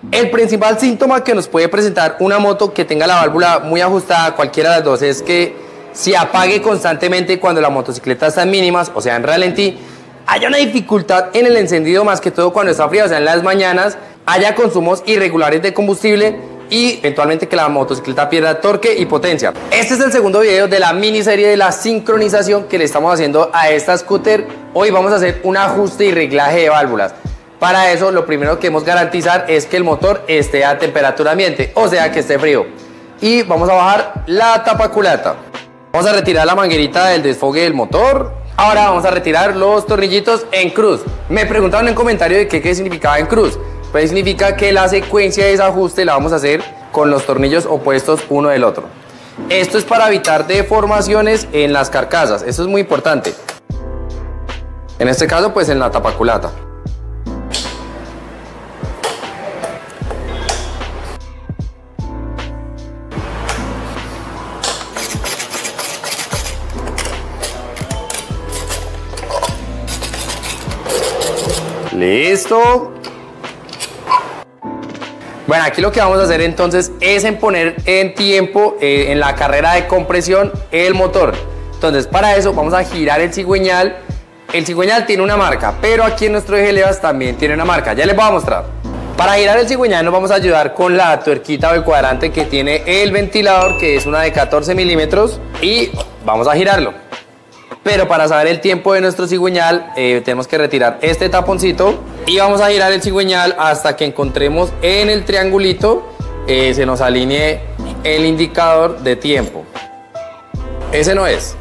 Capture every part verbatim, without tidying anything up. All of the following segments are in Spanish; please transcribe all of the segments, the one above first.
El principal síntoma que nos puede presentar una moto que tenga la válvula muy ajustada, cualquiera de las dos, es que se apague constantemente cuando la motocicleta está en mínimas, o sea en ralentí, haya una dificultad en el encendido, más que todo cuando está fría, o sea en las mañanas, haya consumos irregulares de combustible y eventualmente que la motocicleta pierda torque y potencia. Este es el segundo video de la miniserie de la sincronización que le estamos haciendo a esta scooter. Hoy vamos a hacer un ajuste y reglaje de válvulas. Para eso lo primero que debemos garantizar es que el motor esté a temperatura ambiente, o sea que esté frío. Y vamos a bajar la tapa culata. Vamos a retirar la manguerita del desfogue del motor. Ahora vamos a retirar los tornillitos en cruz. Me preguntaron en un comentario de qué, qué significaba en cruz. Pues significa que la secuencia de desajuste la vamos a hacer con los tornillos opuestos uno del otro. Esto es para evitar deformaciones en las carcasas. Esto es muy importante. En este caso pues en la tapa culata. Listo. Bueno, aquí lo que vamos a hacer entonces es en poner en tiempo eh, en la carrera de compresión el motor. Entonces para eso vamos a girar el cigüeñal. El cigüeñal tiene una marca, pero aquí en nuestro eje levas también tiene una marca. Ya les voy a mostrar. Para girar el cigüeñal nos vamos a ayudar con la tuerquita o el cuadrante que tiene el ventilador, que es una de catorce milímetros, y vamos a girarlo. Pero para saber el tiempo de nuestro cigüeñal eh, tenemos que retirar este taponcito y vamos a girar el cigüeñal hasta que encontremos en el triangulito eh, se nos alinee el indicador de tiempo. Ese no es.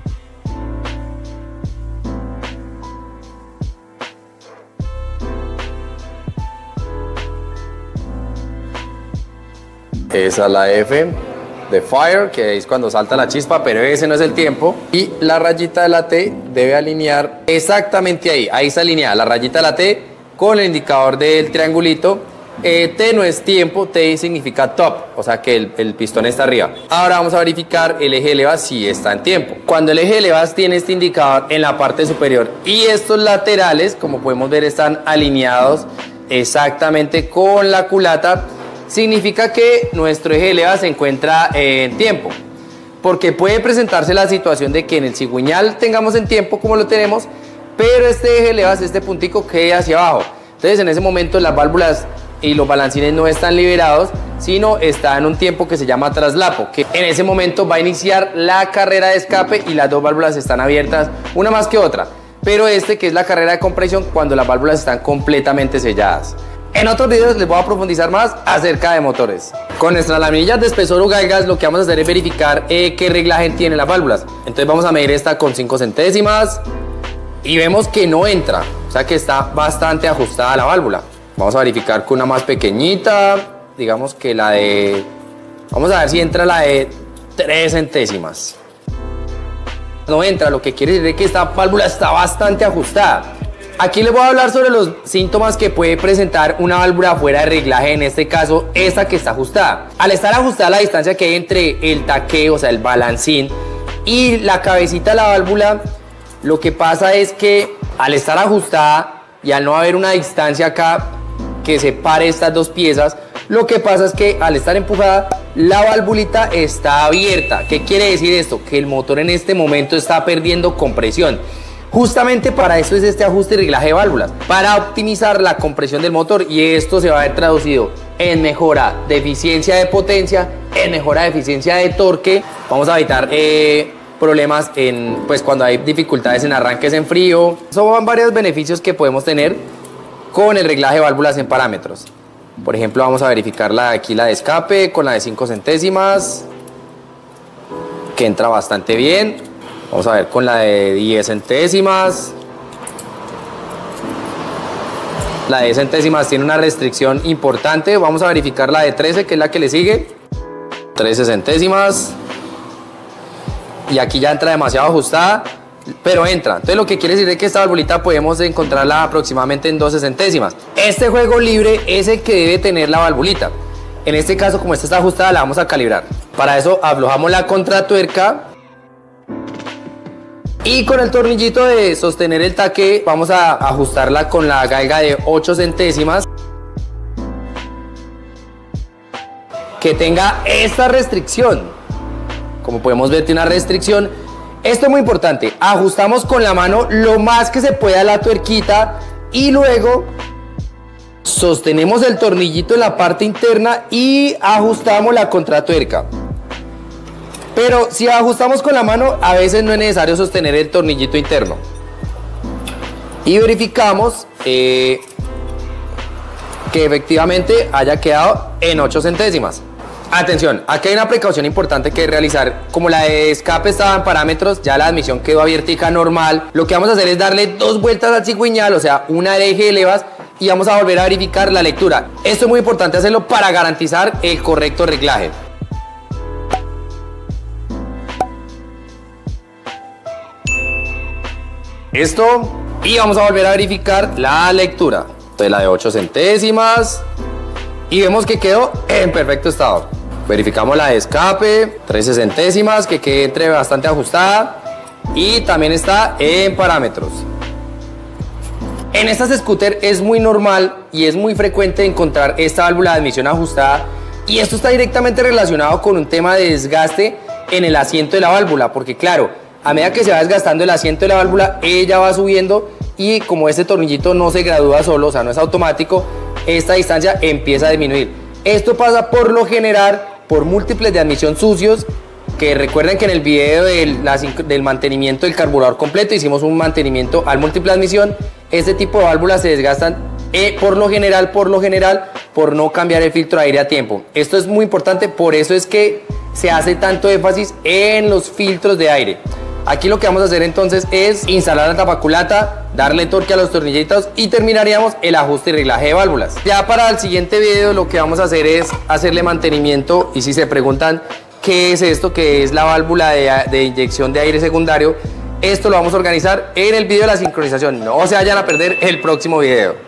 Esa es la F de Fire, que es cuando salta la chispa, pero ese no es el tiempo. Y la rayita de la T debe alinear exactamente ahí. Ahí está alineada la rayita de la T con el indicador del triangulito. Eh, T no es tiempo, T significa top, o sea que el, el pistón está arriba. Ahora vamos a verificar el eje de levas si está en tiempo. Cuando el eje de levas tiene este indicador en la parte superior y estos laterales, como podemos ver, están alineados exactamente con la culata, significa que nuestro eje de levas se encuentra en tiempo, porque puede presentarse la situación de que en el cigüeñal tengamos en tiempo como lo tenemos, pero este eje de levas, este puntico, quede hacia abajo. Entonces en ese momento las válvulas y los balancines no están liberados, sino está en un tiempo que se llama traslapo, que en ese momento va a iniciar la carrera de escape y las dos válvulas están abiertas, una más que otra, pero este que es la carrera de compresión, cuando las válvulas están completamente selladas. En otros videos les voy a profundizar más acerca de motores. Con nuestras laminillas de espesor o galgas lo que vamos a hacer es verificar eh, qué reglaje tienen las válvulas. Entonces vamos a medir esta con cinco centésimas y vemos que no entra, o sea que está bastante ajustada la válvula. Vamos a verificar con una más pequeñita, digamos que la de... Vamos a ver si entra la de tres centésimas. No entra, lo que quiere decir es que esta válvula está bastante ajustada. Aquí les voy a hablar sobre los síntomas que puede presentar una válvula fuera de reglaje, en este caso esta que está ajustada. Al estar ajustada la distancia que hay entre el taqueo, o sea el balancín, y la cabecita de la válvula, lo que pasa es que al estar ajustada y al no haber una distancia acá que separe estas dos piezas, lo que pasa es que al estar empujada la valvulita está abierta. ¿Qué quiere decir esto? Que el motor en este momento está perdiendo compresión. Justamente para eso es este ajuste y reglaje de válvulas, para optimizar la compresión del motor, y esto se va a ver traducido en mejora de eficiencia de potencia, en mejora de eficiencia de torque. Vamos a evitar eh, problemas en, pues, cuando hay dificultades en arranques en frío. Son varios beneficios que podemos tener con el reglaje de válvulas en parámetros. Por ejemplo, vamos a verificar la, aquí la de escape con la de cinco centésimas, que entra bastante bien. Vamos a ver con la de diez centésimas. La de diez centésimas tiene una restricción importante. Vamos a verificar la de trece, que es la que le sigue. trece centésimas. Y aquí ya entra demasiado ajustada, pero entra. Entonces lo que quiere decir es que esta valvulita podemos encontrarla aproximadamente en doce centésimas. Este juego libre es el que debe tener la valvulita. En este caso, como esta está ajustada, la vamos a calibrar. Para eso aflojamos la contratuerca. Y con el tornillito de sostener el taque vamos a ajustarla con la galga de ocho centésimas. que tenga esta restricción. Como podemos ver, tiene una restricción. Esto es muy importante. Ajustamos con la mano lo más que se pueda la tuerquita y luego sostenemos el tornillito en la parte interna y ajustamos la contratuerca. Pero si ajustamos con la mano, a veces no es necesario sostener el tornillito interno. Y verificamos eh, que efectivamente haya quedado en ocho centésimas. Atención, aquí hay una precaución importante que realizar. Como la de escape estaba en parámetros, ya la admisión quedó abiertica normal. Lo que vamos a hacer es darle dos vueltas al cigüeñal, o sea, una al eje de levas, y vamos a volver a verificar la lectura. Esto es muy importante hacerlo para garantizar el correcto reglaje. Esto, y vamos a volver a verificar la lectura. Entonces la de ocho centésimas y vemos que quedó en perfecto estado. Verificamos la de escape, trece centésimas, que quede entre bastante ajustada y también está en parámetros. En estas scooter es muy normal y es muy frecuente encontrar esta válvula de admisión ajustada, y esto está directamente relacionado con un tema de desgaste en el asiento de la válvula, porque claro, a medida que se va desgastando el asiento de la válvula, ella va subiendo, y como este tornillito no se gradúa solo, o sea, no es automático, esta distancia empieza a disminuir. Esto pasa por lo general por múltiples de admisión sucios, que recuerden que en el video del, la, del mantenimiento del carburador completo hicimos un mantenimiento al múltiple admisión. Este tipo de válvulas se desgastan eh, por lo general, por lo general, por no cambiar el filtro de aire a tiempo. Esto es muy importante, por eso es que se hace tanto énfasis en los filtros de aire. Aquí lo que vamos a hacer entonces es instalar la tapaculata, darle torque a los tornillitos y terminaríamos el ajuste y reglaje de válvulas. Ya para el siguiente video lo que vamos a hacer es hacerle mantenimiento, y si se preguntan qué es esto, que es la válvula de, de inyección de aire secundario, esto lo vamos a organizar en el video de la sincronización. No se vayan a perder el próximo video.